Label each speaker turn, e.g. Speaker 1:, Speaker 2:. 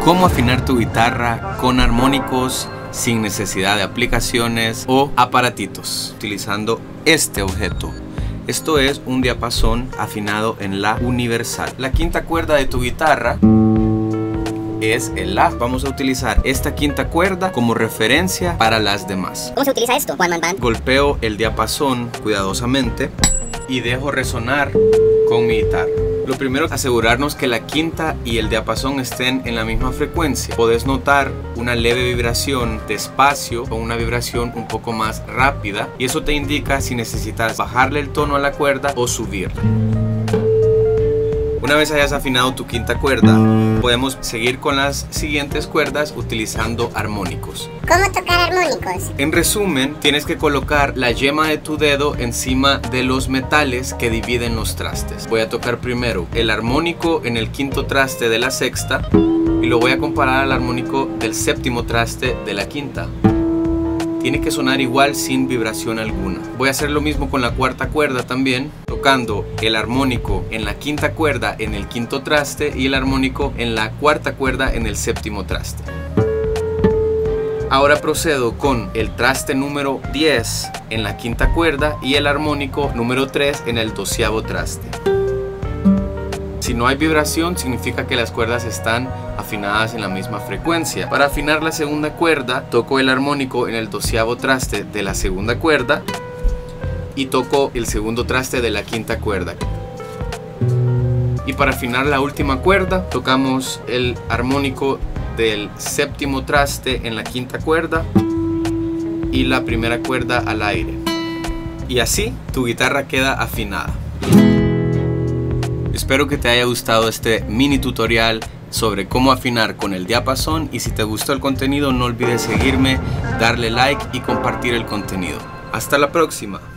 Speaker 1: cómo afinar tu guitarra con armónicos sin necesidad de aplicaciones o aparatitos, utilizando este objeto. Esto es un diapasón afinado en La universal. La quinta cuerda de tu guitarra es el La. Vamos a utilizar esta quinta cuerda como referencia para las demás.
Speaker 2: ¿Cómo se utiliza esto, One Man Band?
Speaker 1: Golpeo el diapasón cuidadosamente y dejo resonar con mi guitarra. Lo primero es asegurarnos que la quinta y el diapasón estén en la misma frecuencia. Podés notar una leve vibración despacio o una vibración un poco más rápida, y eso te indica si necesitas bajarle el tono a la cuerda o subirla. Una vez hayas afinado tu quinta cuerda, podemos seguir con las siguientes cuerdas utilizando armónicos.
Speaker 2: ¿Cómo tocar armónicos?
Speaker 1: En resumen, tienes que colocar la yema de tu dedo encima de los metales que dividen los trastes. Voy a tocar primero el armónico en el quinto traste de la sexta y lo voy a comparar al armónico del séptimo traste de la quinta. Tiene que sonar igual sin vibración alguna. Voy a hacer lo mismo con la cuarta cuerda también, tocando el armónico en la quinta cuerda en el quinto traste y el armónico en la cuarta cuerda en el séptimo traste. Ahora procedo con el traste número 10 en la quinta cuerda y el armónico número 3 en el 12º traste. Si no hay vibración, significa que las cuerdas están afinadas en la misma frecuencia. Para afinar la segunda cuerda, toco el armónico en el 12º traste de la segunda cuerda y toco el segundo traste de la quinta cuerda. Y para afinar la última cuerda, tocamos el armónico del séptimo traste en la quinta cuerda y la primera cuerda al aire. Y así tu guitarra queda afinada. Espero que te haya gustado este mini tutorial sobre cómo afinar con el diapasón, y si te gustó el contenido no olvides seguirme, darle like y compartir el contenido. Hasta la próxima.